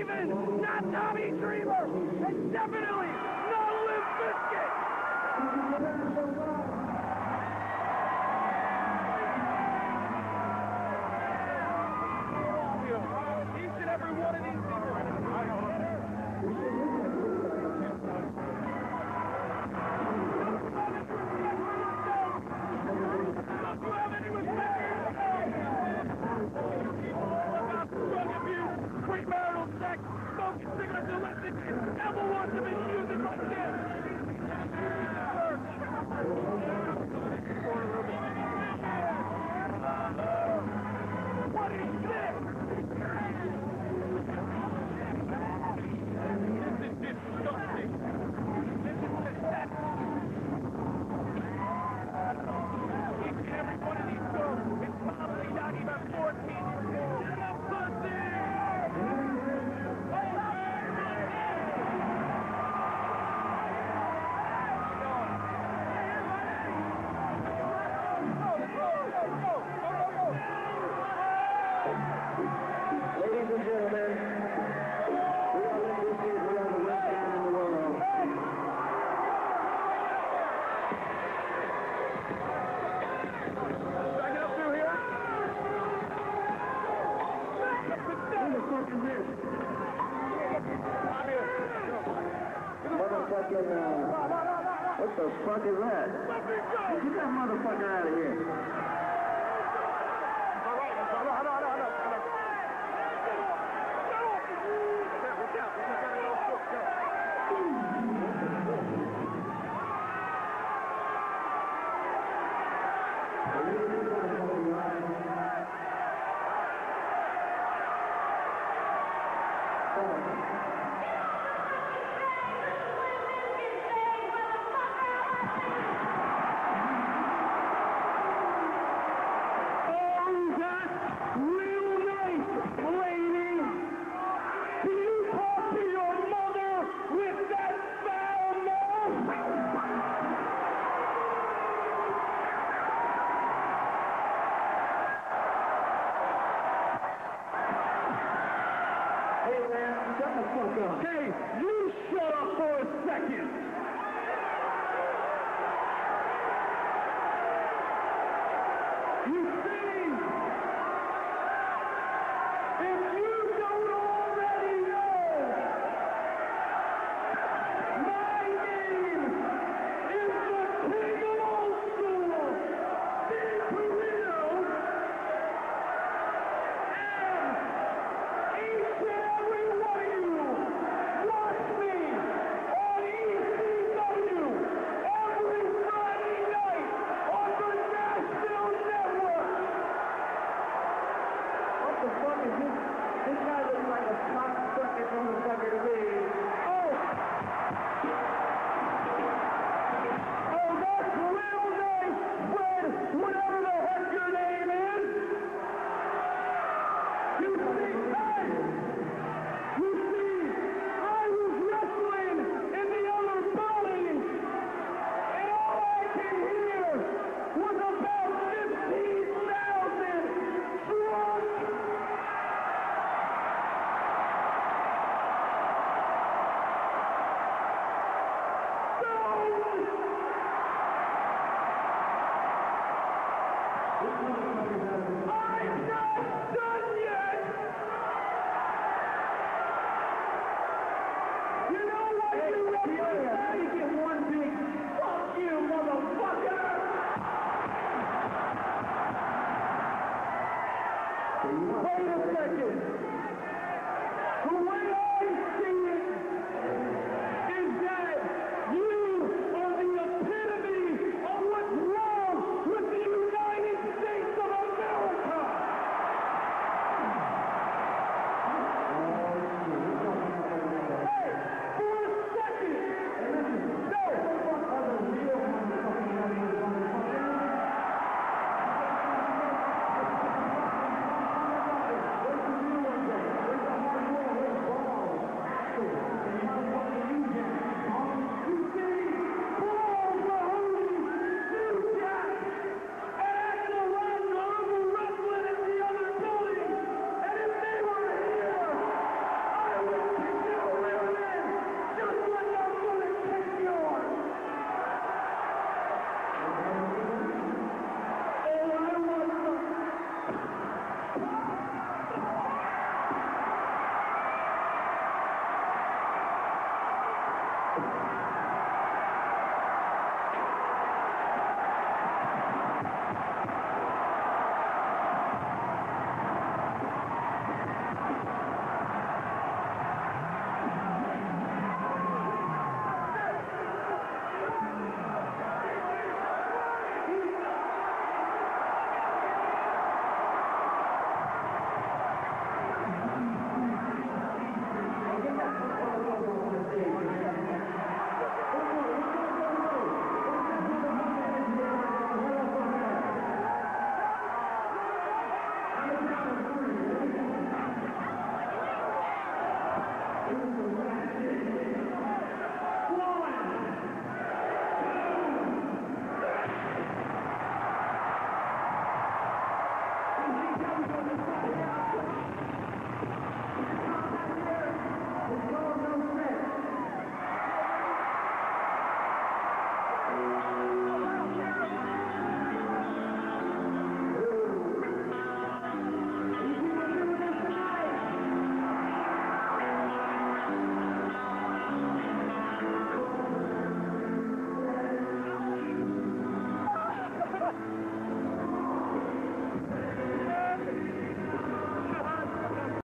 Steven, not Tommy Dreamer, and definitely not Limp Bizkit. Each and every one of these Don't you have any respect? Drug abuse, premarital sex, smoking cigarettes, illicit, never want to misuse it like this. What is this? This is disgusting. This is pathetic. Each and every one of these girls is probably not even 14. Get up, pussy! Ladies and gentlemen, we are the best band in the world. Should I get up through here? Who the fuck is this? Motherfucking, what the fuck is that? Get that motherfucker out of here. Hey, you shut up for a second! You see, if you don't already know, my name is the King of Old School, Steve Perino, and each and every one of you watch me on ECW every Friday night on the National Network. What the fuck is this? This guy looks like a cocksucking motherfucker to me. Oh, that's real nice, Fred, whatever the heck your name is. You see,